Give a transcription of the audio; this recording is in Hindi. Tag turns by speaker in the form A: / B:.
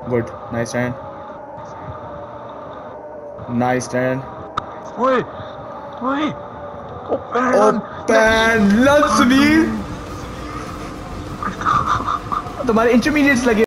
A: Good, nice stand, nice stand.
B: ओए ओए
A: ओपन लन सुनील, तुम्हारे इंटरमीडिएट्स लगे।